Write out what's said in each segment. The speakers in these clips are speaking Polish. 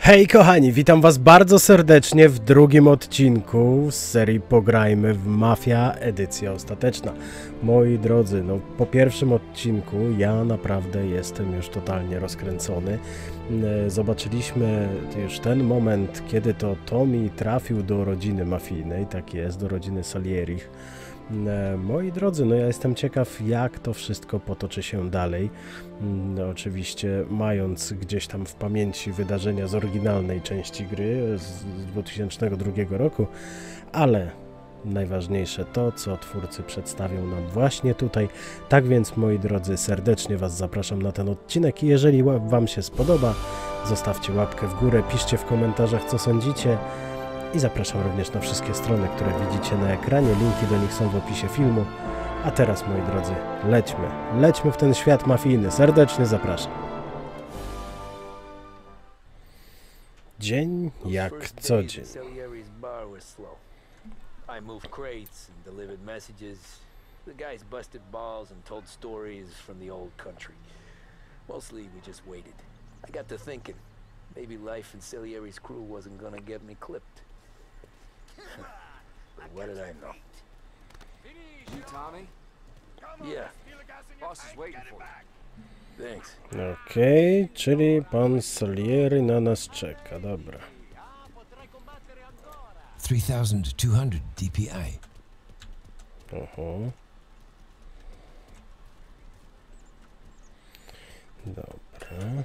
Hej kochani, witam was bardzo serdecznie w drugim odcinku z serii Pograjmy w Mafia, edycja ostateczna. Moi drodzy, no po pierwszym odcinku ja naprawdę jestem już totalnie rozkręcony. Zobaczyliśmy już ten moment, kiedy to Tommy trafił do rodziny mafijnej, tak jest, do rodziny Salierich. Moi drodzy, no ja jestem ciekaw, jak to wszystko potoczy się dalej. Oczywiście mając gdzieś tam w pamięci wydarzenia z oryginalnej części gry z 2002 roku, ale najważniejsze to, co twórcy przedstawią nam właśnie tutaj. Tak więc, moi drodzy, serdecznie was zapraszam na ten odcinek i jeżeli wam się spodoba, zostawcie łapkę w górę, piszcie w komentarzach, co sądzicie. I zapraszam również na wszystkie strony, które widzicie na ekranie, linki do nich są w opisie filmu. A teraz, moi drodzy, lećmy w ten świat mafijny, serdecznie zapraszam. Dzień jak co dzień. I moved crates and delivered messages. The guys busted balls and told stories from the old country. Mostly we just waited. I got to thinking, maybe life in Salieri's crew wasn't gonna get me clipped. But what did I know? You Tommy? Yeah, Boss is waiting for you. thanks. Okej, czyli pan Salieri na nas czeka, dobra. 3,200 DPI. Oho. Dobra.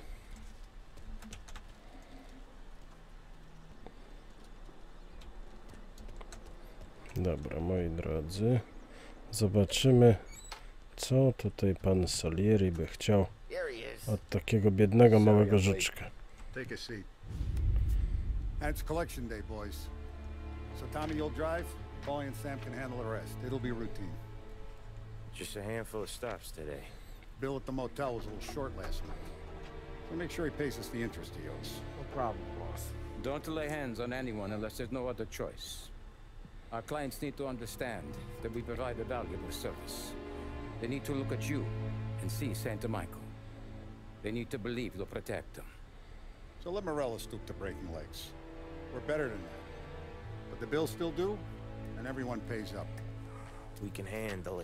Dobra, moi drodzy, zobaczymy, co tutaj pan Salieri by chciał od takiego biednego małego żuczka. Take a seat. And it's collection day, boys. So Tommy, you'll drive. Paulie and Sam can handle the rest. It'll be routine. Just a handful of stops today. Bill at the motel was a little short last night. So make sure he pays us the interest he owes. No problem, boss. Don't lay hands on anyone unless there's no other choice. Our clients need to understand that we provide a valuable service. They need to look at you and see Santa Michael. They need to believe you'll protect them. So let Morella stoop to breaking legs. We're better than that. But the bills still due, and everyone pays up. We can handle it.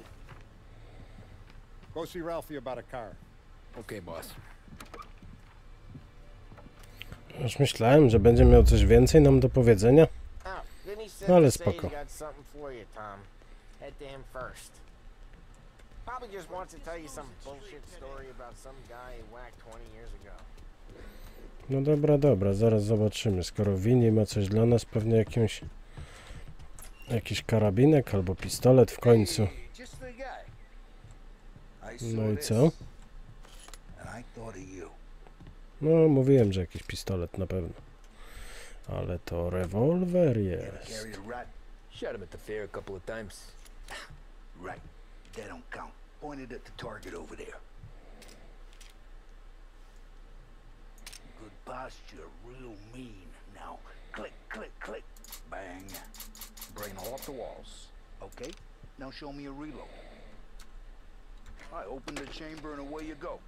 Go see Ralphie about a car. Okay, boss. Już myślałem, że będzie miał coś więcej nam do powiedzenia. No ale spoko. No dobra, zaraz zobaczymy. Skoro Winnie ma coś dla nas, pewnie jakiś karabinek albo pistolet w końcu. No i co? No, mówiłem, że jakiś pistolet na pewno. Ale to rewolwer jest. Shot him at the fair a couple of times. Right. That don't count. Pointed at the target over there. Good posture, real mean. Now, click, click, click. Bang. Bring them all off the walls. Okay. Now show me a reload. I open the chamber and away you go.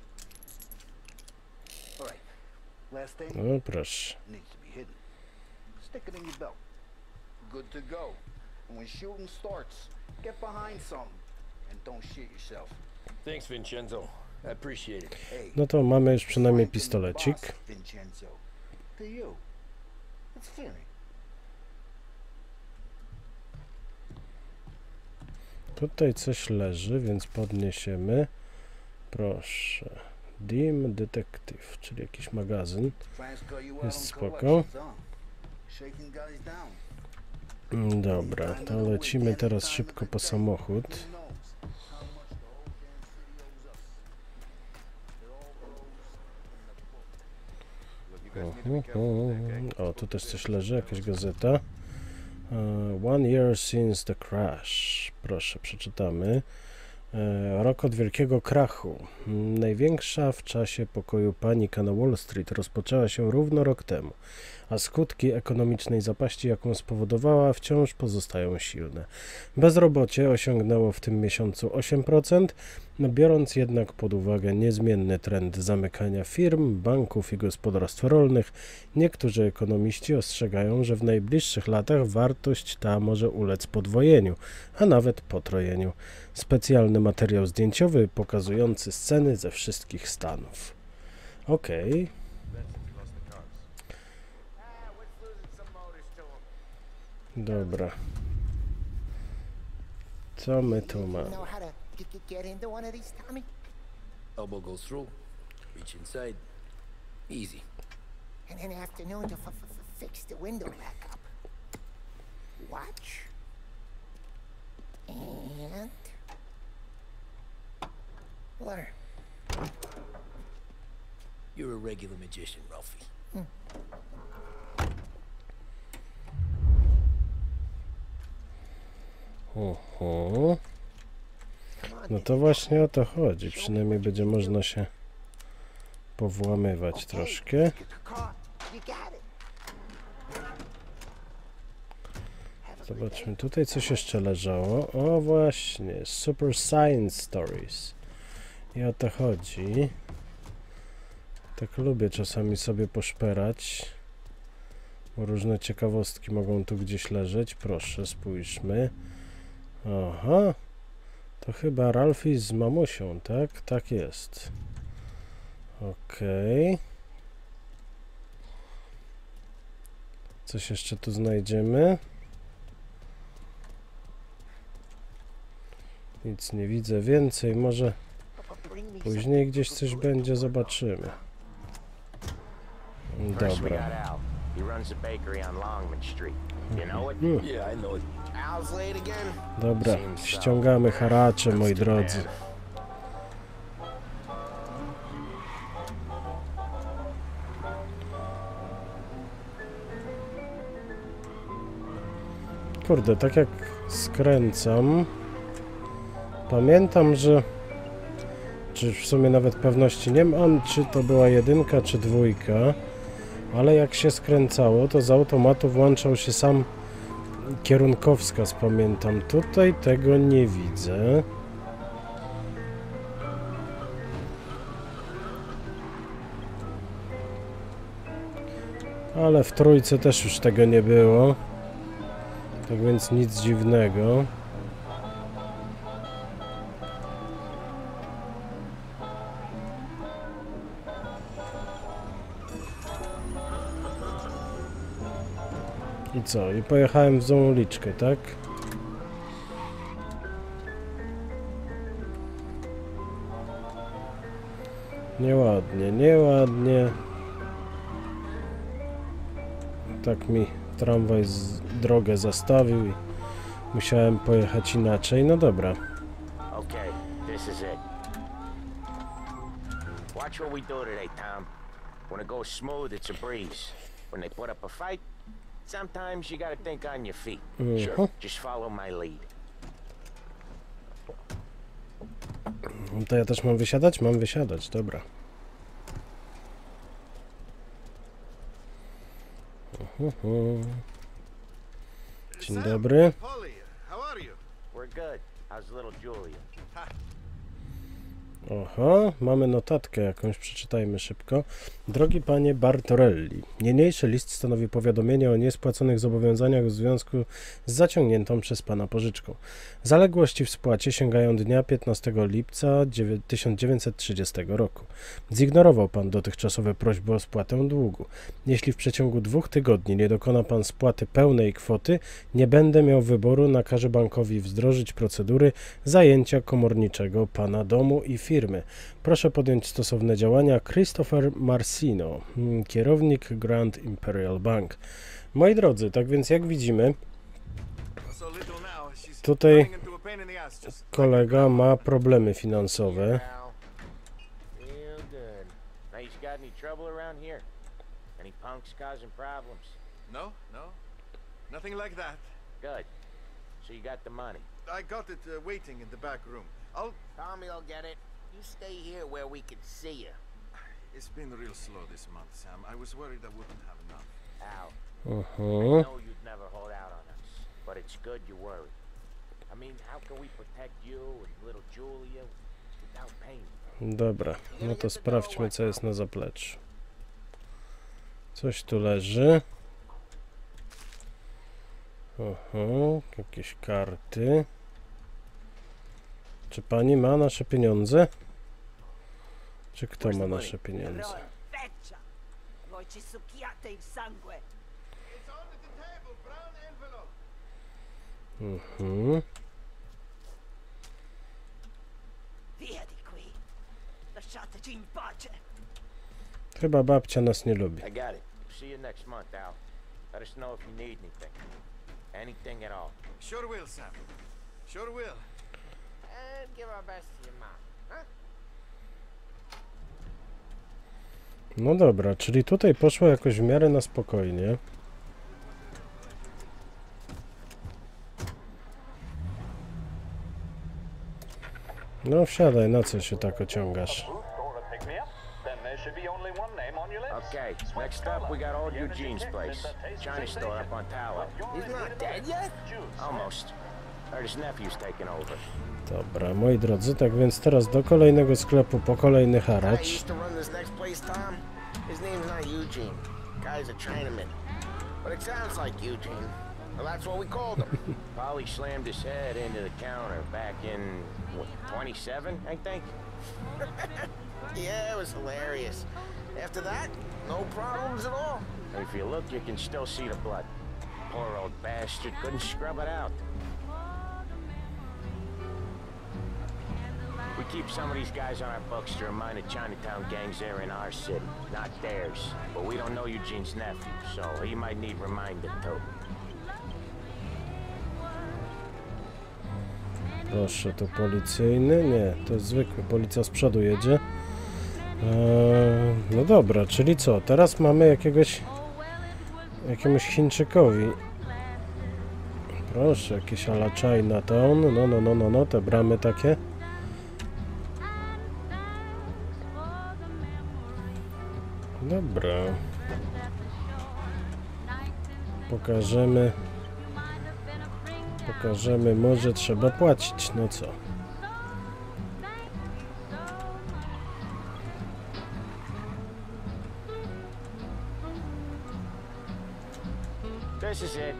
All right. Last thing. No proszę. Needs to be hidden. Stick it in your belt. Good to go. And when shooting starts, get behind some and don't shit yourself. Thanks, Vincenzo. I appreciate it. Hey, No to mamy już przynajmniej pistolecik. Vincenzo. To you. It's Fury. Tutaj coś leży, więc podniesiemy. Proszę. Dim Detective, czyli jakiś magazyn. Jest spoko. Dobra, to lecimy teraz szybko po samochód. O, tu też coś leży, jakaś gazeta. 1 year since the crash. Proszę, przeczytamy. Rok od wielkiego krachu. Największa w czasie pokoju panika na Wall Street rozpoczęła się równo rok temu. a skutki ekonomicznej zapaści, jaką spowodowała, wciąż pozostają silne. Bezrobocie osiągnęło w tym miesiącu 8%, biorąc jednak pod uwagę niezmienny trend zamykania firm, banków i gospodarstw rolnych, niektórzy ekonomiści ostrzegają, że w najbliższych latach wartość ta może ulec podwojeniu, a nawet potrojeniu. Specjalny materiał zdjęciowy pokazujący sceny ze wszystkich stanów. Okej. Dobra. Co my tu mamy? Know how to get into one of these, Tommy? Elbow goes through. Reach inside. Easy. And then afternoon to fix the window back up. Watch. And learn. You're a regular magician, Ralphie. Oho. No to właśnie o to chodzi. Przynajmniej będzie można się powłamywać troszkę. You got it. Zobaczmy, tutaj coś jeszcze leżało. O właśnie, Super Science Stories. I o to chodzi. Tak lubię czasami sobie poszperać, bo różne ciekawostki mogą tu gdzieś leżeć. Proszę, spójrzmy. Aha, to chyba Ralphie z mamusią, tak? Tak jest. Okej. Coś jeszcze tu znajdziemy? Nic nie widzę więcej, może później gdzieś coś będzie, zobaczymy. Dobra. Yeah, I know it. Al's late again. Dobra, ściągamy haracze, moi drodzy. Kurde, tak jak skręcam, pamiętam, że czy w sumie nawet pewności nie mam, czy to była 1 czy 2, ale jak się skręcało, to z automatu włączał się sam kierunkowskaz, pamiętam. Tutaj tego nie widzę. Ale w 3 też już tego nie było. Tak więc nic dziwnego. I co? I pojechałem w złą uliczkę, tak? Nieładnie, nieładnie. Tak mi tramwaj drogę zastawił i musiałem pojechać inaczej. No dobra. Okay, this is it. Watch what we do today, Tom. When it goes smooth, it's a breeze. When they put up a fight, sometimes you gotta think on your feet. Sure, just follow my lead. To ja też mam wysiadać? Mam wysiadać, dobra. Dzień dobry. We're good. How's little Julia? Oho, mamy notatkę jakąś, przeczytajmy szybko. Drogi panie Bartorelli, niniejszy list stanowi powiadomienie o niespłaconych zobowiązaniach w związku z zaciągniętą przez pana pożyczką. Zaległości w spłacie sięgają dnia 15 lipca 1930 roku. Zignorował pan dotychczasowe prośby o spłatę długu. Jeśli w przeciągu 2 tygodni nie dokona pan spłaty pełnej kwoty, nie będę miał wyboru, nakażę bankowi wdrożyć procedury zajęcia komorniczego pana domu i firmy. Proszę podjąć stosowne działania. Christopher Marcino, kierownik Grand Imperial Bank. Moi drodzy, tak więc jak widzimy, tutaj kolega ma problemy finansowe. No, nothing like that. Good. So you got the money. I got it waiting in the back room. Tommy'll get it. You stay here where we can see you. It's been real slow this month, Sam. I was worried I wouldn't have enough. Al, I know you'd never hold out on us, but it's good you worry. I mean, how can we protect you and little Julia without pain? Dobra, no to sprawdźmy, co jest na zapleczu. Coś tu leży. Jakieś karty. Czy pani ma nasze pieniądze? Czy kto ma nasze pieniądze? Chyba babcia nas nie lubi. I got it. See you next month, Al. Let us know if you need anything. Anything at all. Sure will, Sam. Sure will. And give our best to your mom, huh? No dobra, czyli tutaj poszło jakoś w miarę na spokojnie. No wsiadaj, na co się tak ociągasz? Okay, next up we got old Eugene's place. China store up on Tower. He's not dead yet? Almost. Heard his nephew's taking over. Dobra, moi drodzy, tak więc teraz do kolejnego sklepu po kolejny haracz. His name's not Eugene. Guy's a Chinaman. But it sounds like Eugene. Well, that's what we called him. Polly slammed his head into the counter back in, what, 27, I think? Yeah, it was hilarious. After that, no problems at all. And if you look, you can still see the blood. Poor old bastard couldn't scrub it out. We keep some of these guys on our books to remind the Chinatown gangs there in our city, not theirs. But we don't know Eugene's nephew, so he might need reminded too. Proszę, to policyjny? Nie, to jest zwykły. Policja z przodu jedzie. No dobra, czyli co? Teraz mamy jakiemuś Chińczykowi. Proszę, jakieś a la Chinatown. No, te bramy takie. Dobra. Pokażemy, może trzeba płacić, no co? This is it.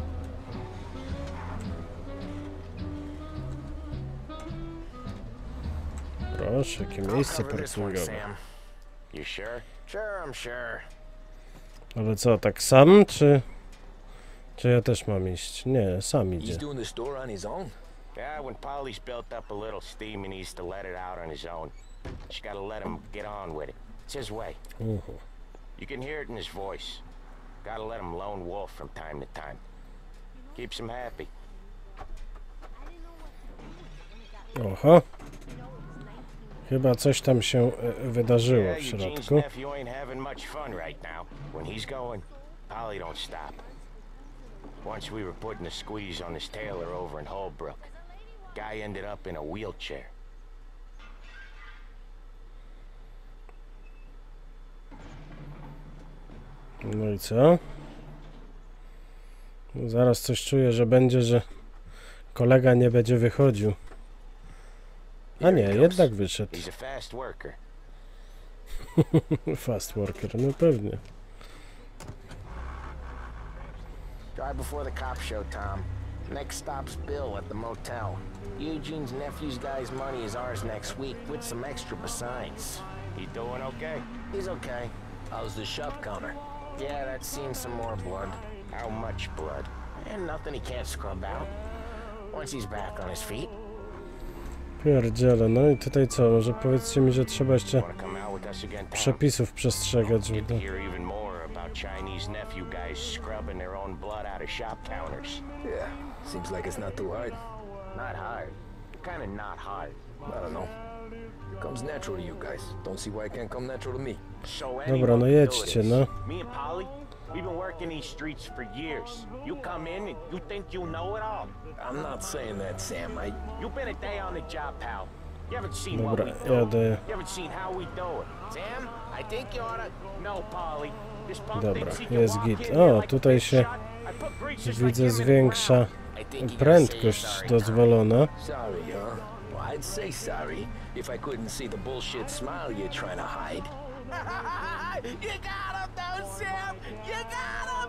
Proszę, jakie miejsce parkingowe. You sure? Sure, I'm sure. Ale co, tak sam, czy ja też mam iść? Nie, sam idzie. He's doing the store on his own? Yeah, when Polly's built up a little steam, he needs to let it out on his own. Just gotta let him get on with it. It's his way. You can hear it in his voice. Gotta let him lone wolf from time to time. Keeps him happy. Oho. Chyba coś tam się wydarzyło w środku. nephew ain't having much fun right now. When he's going, Polly don't stop. Once we were putting a squeeze on this tailor over in Holbrook. Guy ended up in a wheelchair. No i co? No zaraz coś czuję, że będzie, że kolega nie będzie wychodził. A nie, jednak wyszedł. He's a fast worker. Fast worker, no pewnie. Drive before the cops show, Tom. Next stop's Bill at the motel. Eugene's nephew's guy's money is ours next week, with some extra besides. He doing okay? He's okay. How's the shop counter? Yeah, that's seen some more blood. How much blood? And nothing he can't scrub out. Once he's back on his feet. Pierdziele, no i tutaj co? Może powiedzcie mi, że trzeba jeszcze przepisów przestrzegać. Get to hear even more about Chinese nephew guys scrubbing their own blood out of shop counters. Yeah, seems like it's not too hard. Not hard. Kinda not hard. I don't know. Comes natural to you guys. Don't see why it can't come natural to me. So dobra, no jedźcie, no. Me and Polly, we've been working these streets for years. You come in and you think you know it all. I'm not saying that, Sam. You've been a day on the job, pal. You haven't seen Dobra, what we do. jadę. You haven't seen how we do it. Sam, I think you oughta... No, Polly. Dobra, jest git. O, tutaj się widzę zwiększa prędkość dozwolona. I'd say sorry if I couldn't see the bullshit smile you're trying to hide. You got him, though, Sam! You got him!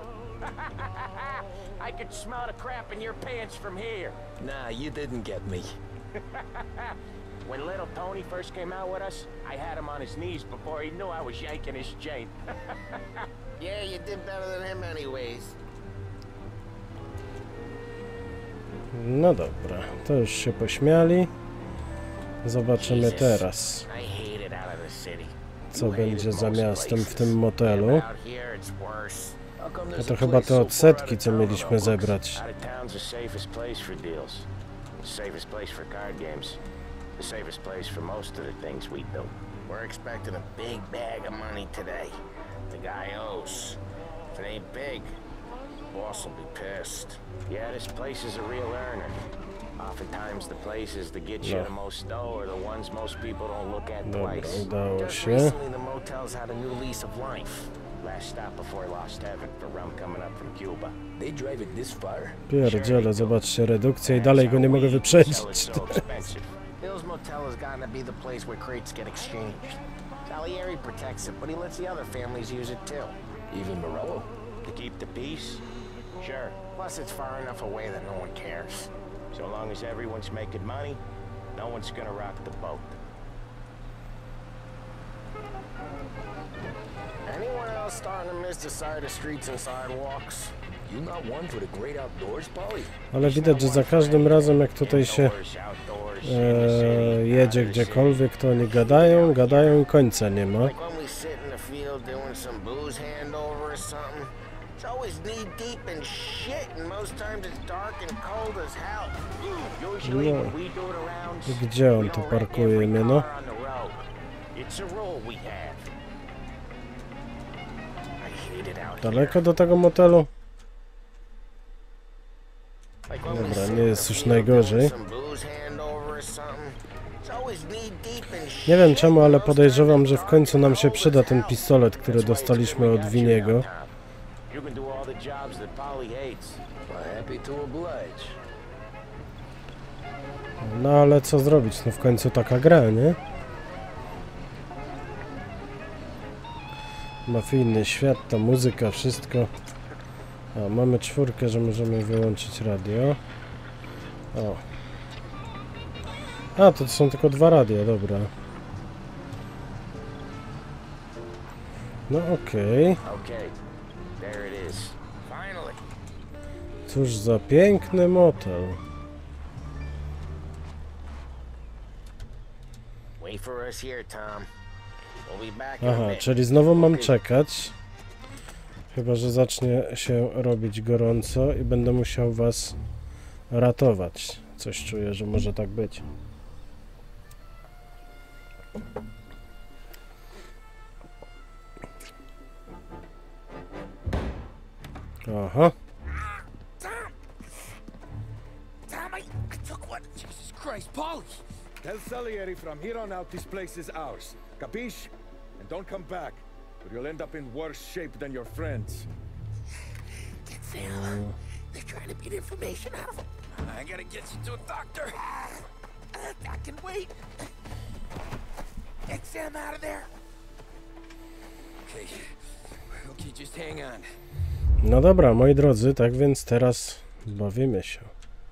I could smell the crap in your pants from here. Nah, you didn't get me. When little Tony first came out with us, I had him on his knees before he knew I was yanking his chain. Yeah, you did better than him anyways. No dobra, to już się pośmiali. Zobaczymy teraz, co będzie za miastem w tym motelu. No to chyba te odsetki, co mieliśmy zebrać. We're expecting a big bag of money today. The guy owes. If it ain't big, the boss will be pissed. Yeah, this place is a real earner. Oftentimes the places that get you the most dough are the ones most people don't look at twice. Udało się. Recently the motels had a new lease of life. Last stop before Lost Heaven for rum coming up from Cuba. They drive it this far? Pierdziele, zobaczcie redukcję i dalej go nie mogę wyprzedzić. Bill's Motel has gotten to be the place where crates get exchanged. Salieri protects it, but he lets the other families use it too. Even Morello? To keep the peace? Sure. Plus it's far enough away that no one cares. So long as everyone's making money, no one's gonna rock the boat. Anyone else starting to miss the side of streets and sidewalks? You not one for the great outdoors, Polly? Ale widać, że za każdym razem jak tutaj się jedzie gdziekolwiek, to oni gadają, gadają i końca nie ma. Like when we sit in the field doing some booze handover or something. It's always knee deep in shit, and most times it's dark and cold as hell. Usually when we do it around, Gdzie on tu parkuje mnie, no? It's a rule we have. I hate it out here. Daleko do tego motelu? Dobra, nie jest już najgorzej. Nie wiem czemu, ale podejrzewam, że w końcu nam się przyda ten pistolet, który dostaliśmy od Viniego. No ale co zrobić? No w końcu taka gra, nie? Mafijny świat, ta muzyka, wszystko. O, mamy 4, że możemy wyłączyć radio. O. A, to są tylko 2 radia, dobra. No okej. Cóż za piękny motel. Aha, czyli znowu mam czekać. Chyba że zacznie się robić gorąco i będę musiał was ratować. Coś czuję, że może tak być. Aha. Tom, I took one. Jesus Christ, Paulie! Tell Salieri from here on out this place is ours. Capiche? And don't come back, or you'll end up in worse shape than your friends. Get Sam. They're trying to beat information out of him. I gotta get you to a doctor. I can wait. Get Sam out of there. Okay, just hang on. No dobra, moi drodzy, tak więc teraz bawimy się.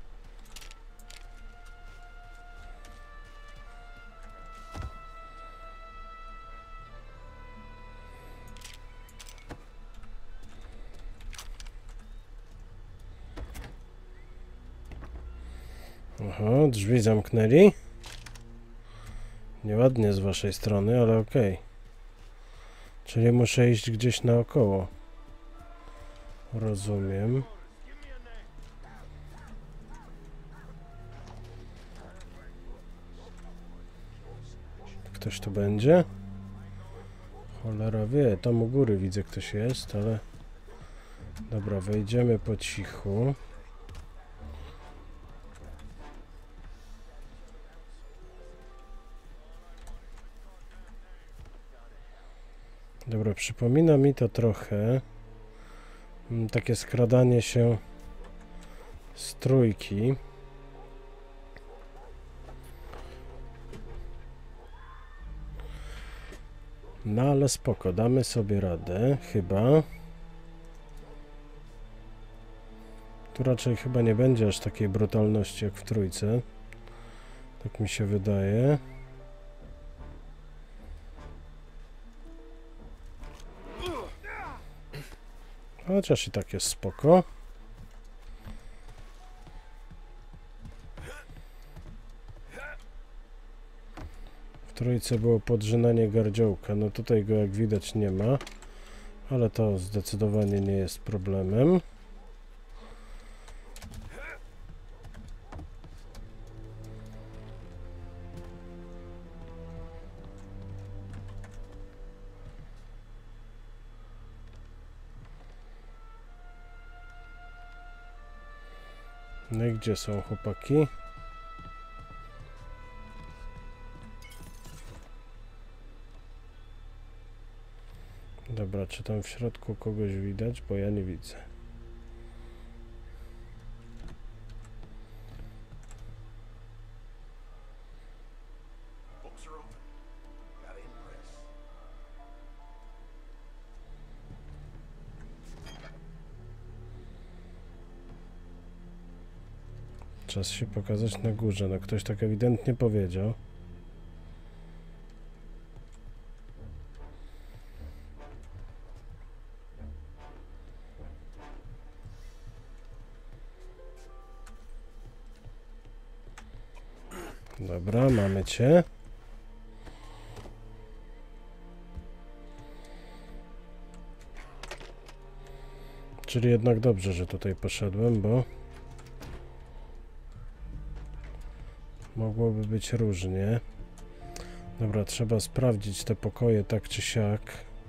Aha, drzwi zamknęli. Nieładnie z waszej strony, ale okej. Czyli muszę iść gdzieś naokoło. Rozumiem. Ktoś tu będzie? Cholera wie, tam u góry widzę ktoś jest, ale... Dobra, wejdziemy po cichu. Dobra, przypomina mi to trochę takie skradanie się z trójki. No ale spoko, damy sobie radę, chyba. Tu raczej chyba nie będzie aż takiej brutalności jak w trójce. Tak mi się wydaje. Chociaż i tak jest spoko. W trójce było podrzynanie gardziołka. No tutaj go jak widać nie ma. Ale to zdecydowanie nie jest problemem. No i gdzie są chłopaki? Dobra, czy tam w środku kogoś widać? Bo ja nie widzę. Czas się pokazać na górze. No ktoś tak ewidentnie powiedział. Dobra, mamy cię. Czyli jednak dobrze, że tutaj poszedłem, bo mogłoby być różnie. Dobra, trzeba sprawdzić te pokoje tak czy siak.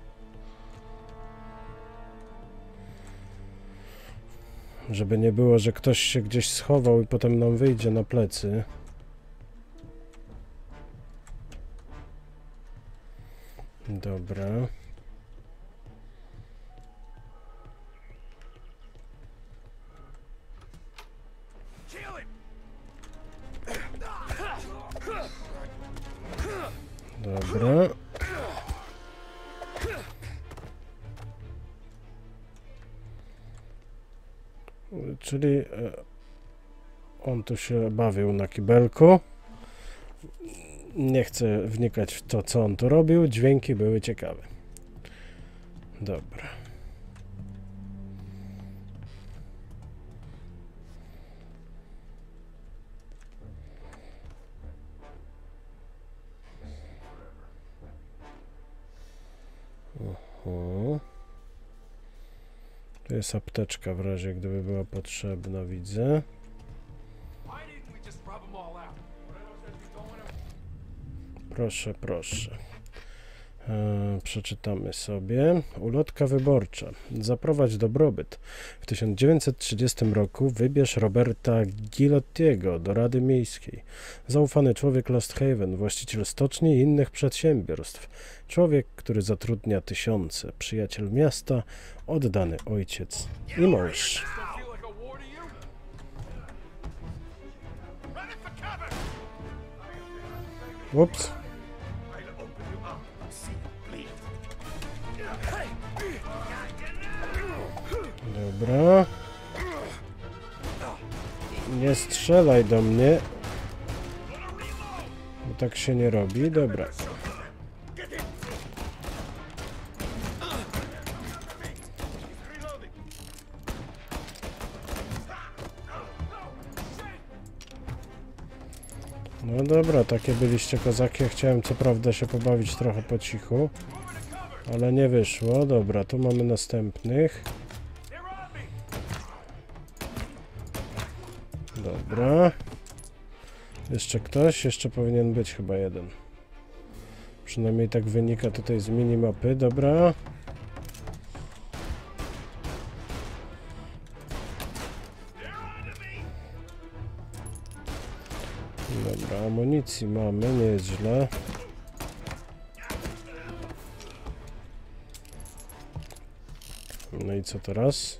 Żeby nie było, że ktoś się gdzieś schował i potem nam wyjdzie na plecy. Dobra. Dobra. Czyli on tu się bawił na kibelku. Nie chcę wnikać w to, co on tu robił. Dźwięki były ciekawe. Dobra. Tu jest apteczka w razie gdyby była potrzebna, widzę. Proszę, proszę. Przeczytamy sobie. Ulotka wyborcza. Zaprowadź dobrobyt. W 1930 roku wybierz Roberta Gilottiego do Rady Miejskiej. Zaufany człowiek Lost Haven, właściciel stoczni i innych przedsiębiorstw. Człowiek, który zatrudnia tysiące. Przyjaciel miasta, oddany ojciec i mąż. Ups. Dobra. Nie strzelaj do mnie. Bo tak się nie robi. Dobra. No dobra, takie byliście kozaki. Ja chciałem co prawda się pobawić trochę po cichu, ale nie wyszło. Dobra, tu mamy następnych. Dobra. Jeszcze ktoś? Jeszcze powinien być chyba jeden. Przynajmniej tak wynika tutaj z minimapy. Dobra. Dobra, amunicji mamy, nie jest źle. No i co teraz?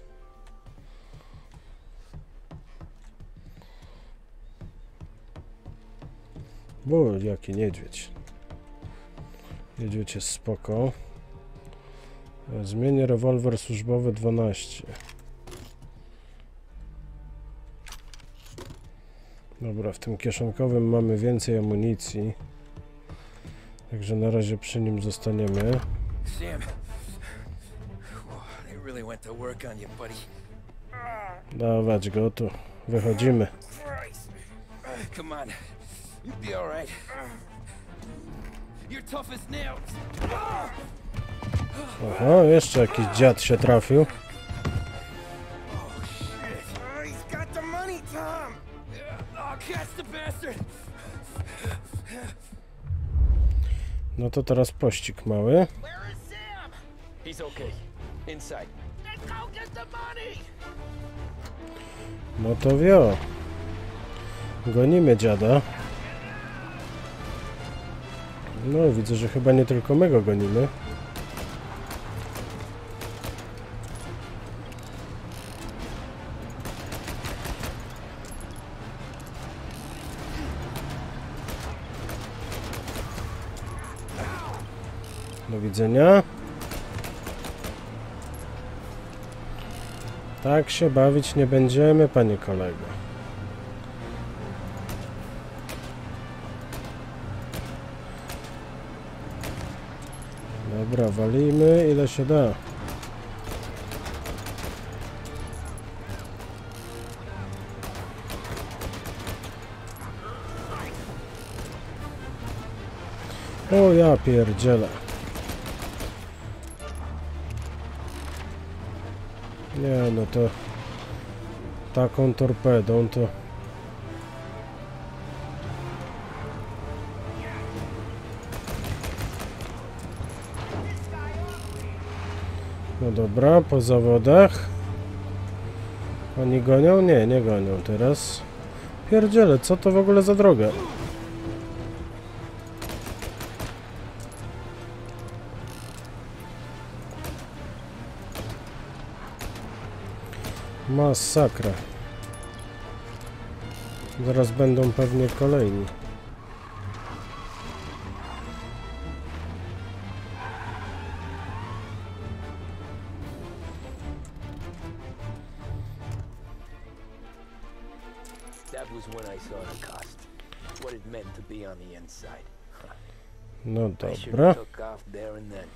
Bo jaki niedźwiedź. Niedźwiedź jest spoko. Zmienię rewolwer służbowy 12. Dobra, w tym kieszonkowym mamy więcej amunicji. Także na razie przy nim zostaniemy. Sam, they really went to work on you, buddy. Dawać go tu. Wychodzimy. Come on, you'll be all right. You're tough as nails. Oho, jeszcze jakiś dziad się trafił. Oh shit! He's got the money, Tom. Oh, catch the bastard. No to teraz pościg mały. Where is Sam? He's okay. Inside. Let's go get the money. No to wio. Gonimy dziada. No widzę, że chyba nie tylko my go gonimy. Do widzenia. Tak się bawić nie będziemy, panie kolego. Dobra, walimy ile się da. O ja pierdzielę. Nie no to taką torpedą to... No dobra, po zawodach. Oni gonią? Nie, nie gonią teraz. Pierdziele, co to w ogóle za droga? Masakra. Zaraz będą pewnie kolejni. That was when I saw the cost. What it meant to be on the inside. No I should dobra. have took off there and then.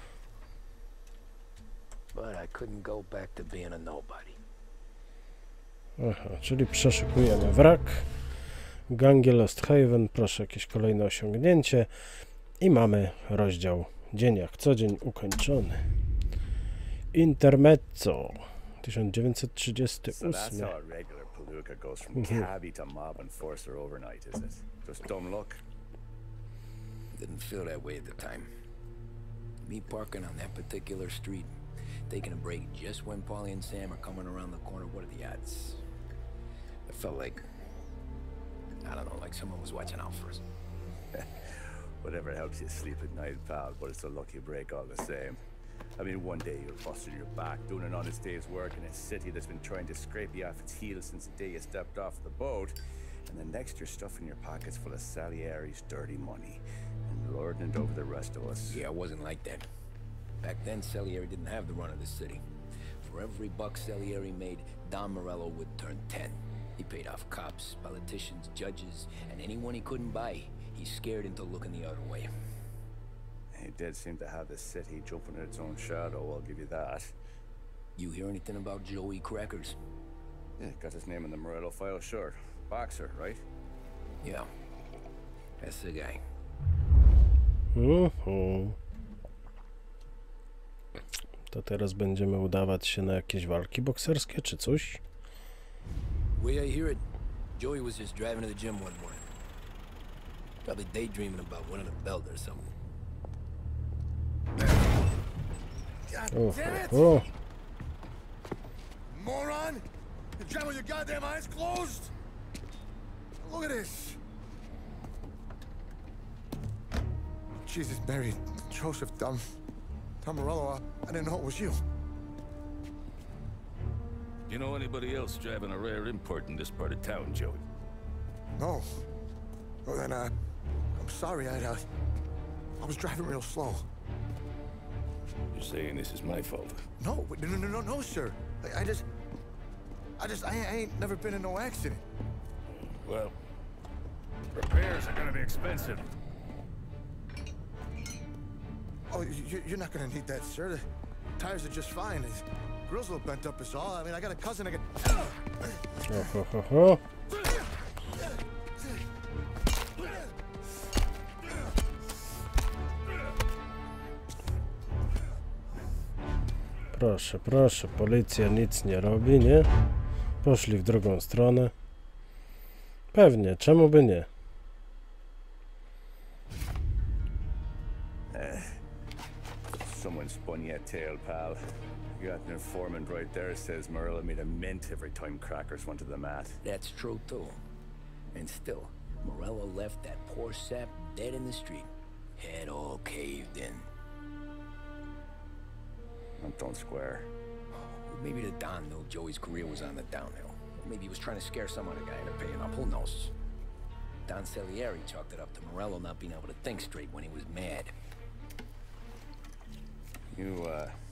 But I couldn't go back to being a nobody. Aha, czyli przeszukujemy wrak. Gangi Lost Haven, proszę jakieś kolejne osiągnięcie. I mamy rozdział dzień jak co dzień ukończony. Intermezzo 1938. So that's how a regular palooka goes from cabbie to mob enforcer overnight, is it? Just dumb luck? Didn't feel that way at the time. Me parking on that particular street, taking a break just when Paulie and Sam are coming around the corner. What are the odds? It felt like, I don't know, like someone was watching out for us. Whatever helps you sleep at night, pal, but it's a lucky break all the same. I mean, one day you're busting your back doing an honest day's work in a city that's been trying to scrape you off its heels since the day you stepped off the boat, and the next you're stuffing your pockets full of Salieri's dirty money and lording it over the rest of us. Yeah, it wasn't like that. Back then, Salieri didn't have the run of the city. For every buck Salieri made, Don Morello would turn 10. He paid off cops, politicians, judges, and anyone he couldn't buy, he scared into looking the other way. He did seem to have the city jumping at its own shadow, I'll give you that. You hear anything about Joey Crackers? Yeah, got his name in the Morello file, sure. Boxer, right? Yeah, that's the guy. To teraz będziemy udawać się na jakieś walki bokserskie czy coś? Way I hear it, Joey was just driving to the gym one morning. Probably daydreaming about winning a belt or something. God damn it! Moron! You driving with your goddamn eyes closed? Look at this. Jesus, Mary, Joseph, Tom Morello, I didn't know it was you. You know anybody else driving a rare import in this part of town, Joey? No. Well, then, I'm sorry, I was driving real slow. You're saying this is my fault? No, no, sir. I ain't never been in no accident. Well, repairs are gonna be expensive. Oh, you're not gonna need that, sir. The tires are just fine. The grill's a little bent up is all. I mean, I got a cousin I can... Proszę, proszę, policja nic nie robi, nie? Poszli w drugą stronę. Pewnie, czemu by nie? Someone spun you a tail, pal. You got an informant right there says Morello made a mint every time crackers went to the mat. That's true, too. And still, Morello left that poor sap dead in the street. Head all caved in. Don't square. Maybe the Don knew Joey's career was on the downhill. Maybe he was trying to scare some other guy into paying up. Who knows? Don Salieri chalked it up to Morello not being able to think straight when he was mad. You,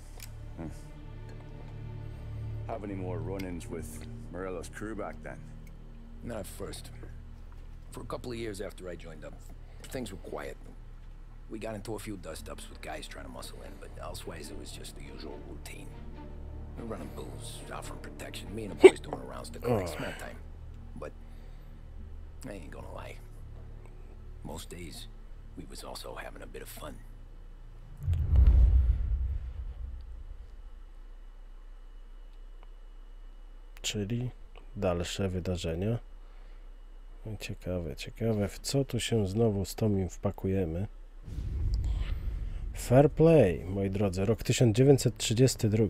have any more run-ins with Morello's crew back then? Not at first. For a couple of years after I joined up, things were quiet. We got into a few dust-ups with guys trying to muscle in, but elsewise it was just the usual routine. We were running booze, offering protection, me and the boys doing rounds to collect small time. But I ain't gonna lie. Most days, we was also having a bit of fun. Czyli dalsze wydarzenia. Ciekawe, ciekawe, w co tu się znowu z Tomim wpakujemy. Fair Play, moi drodzy, rok 1932.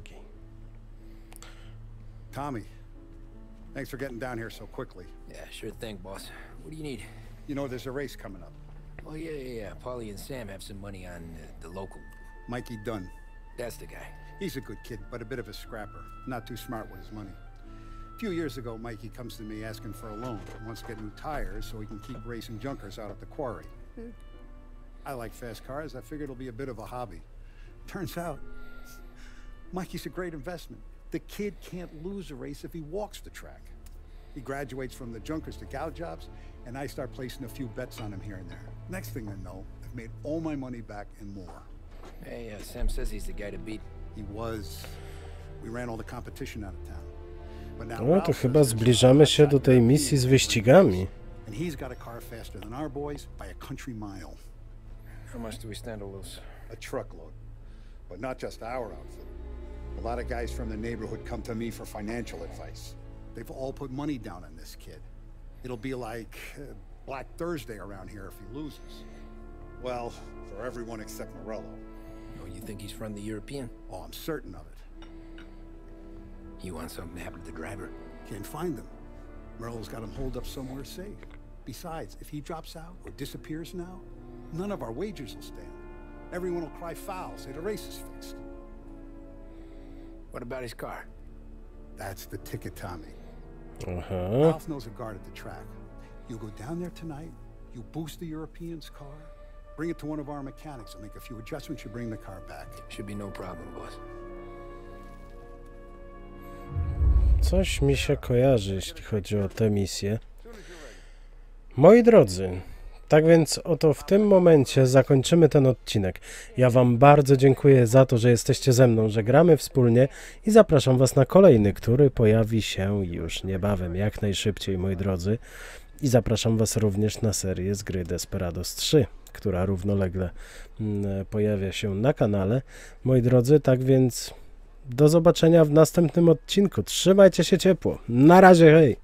Tommy, thanks for getting down here so quickly. Yeah, sure thing, boss. What do you need? You know, there's a race coming up. Oh, yeah. Paulie and Sam have some money on the local. Mikey Dunn. That's the guy. He's a good kid, but a bit of a scrapper. Not too smart with his money. A few years ago, Mikey comes to me asking for a loan. He wants to get new tires so he can keep racing junkers out at the quarry. I like fast cars. I figured it'll be a bit of a hobby. Turns out, Mikey's a great investment. The kid can't lose a race if he walks the track. He graduates from the junkers to gal jobs, and I start placing a few bets on him here and there. Next thing I know, I've made all my money back and more. Hey, Sam says he's the guy to beat. He was. We ran all the competition out of town. No to chyba zbliżamy się do tej misji z wyścigami. And he's got a car faster than our boys by a country mile. How much do we stand to lose? A truckload. But not just our outfit. A lot of guys from the neighborhood come to me for financial advice. They've all put money down on this kid. It'll be like Black Thursday around here if he loses. Well, for everyone except Morello. Oh, you think he's from the European? Oh, I'm certain of it. You want something to happen to the driver? Can't find him. Morello's got him holed up somewhere safe. Besides, if he drops out or disappears now, none of our wagers will stand. Everyone will cry foul, say the race is fixed. What about his car? That's the ticket, Tommy. Uh-huh. Ralph knows a guard at the track. You go down there tonight, you boost the European's car, bring it to one of our mechanics, and make a few adjustments, you bring the car back. Should be no problem, boss. Coś mi się kojarzy, jeśli chodzi o tę misję. Moi drodzy, tak więc oto w tym momencie zakończymy ten odcinek. Ja wam bardzo dziękuję za to, że jesteście ze mną, że gramy wspólnie i zapraszam was na kolejny, który pojawi się już niebawem, jak najszybciej, moi drodzy. I zapraszam was również na serię z gry Desperados 3, która równolegle pojawia się na kanale. Moi drodzy, tak więc do zobaczenia w następnym odcinku. Trzymajcie się ciepło. Na razie, hej!